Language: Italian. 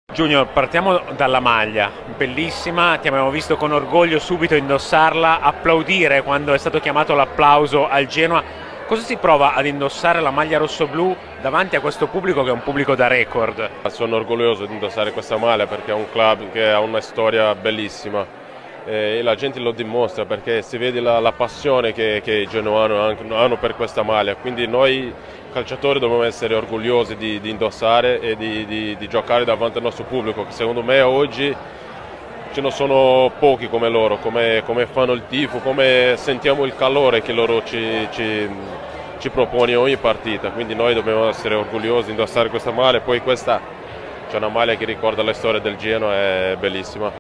Junior, partiamo dalla maglia, bellissima, ti abbiamo visto con orgoglio subito indossarla, applaudire quando è stato chiamato l'applauso al Genoa. Cosa si prova ad indossare la maglia rossoblù davanti a questo pubblico che è un pubblico da record? Sono orgoglioso di indossare questa maglia perché è un club che ha una storia bellissima e la gente lo dimostra perché si vede la passione che i genoani hanno per questa maglia, quindi noi calciatori dobbiamo essere orgogliosi di indossare e di giocare davanti al nostro pubblico, che secondo me oggi ce ne sono pochi come loro, come fanno il tifo, come sentiamo il calore che loro ci propone ogni partita, quindi noi dobbiamo essere orgogliosi di indossare questa maglia. Poi questa c'è una maglia che ricorda la storia del Genoa, è bellissima.